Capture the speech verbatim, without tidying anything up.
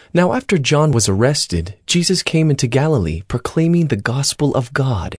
Now after John was arrested, Jesus came into Galilee proclaiming the gospel of God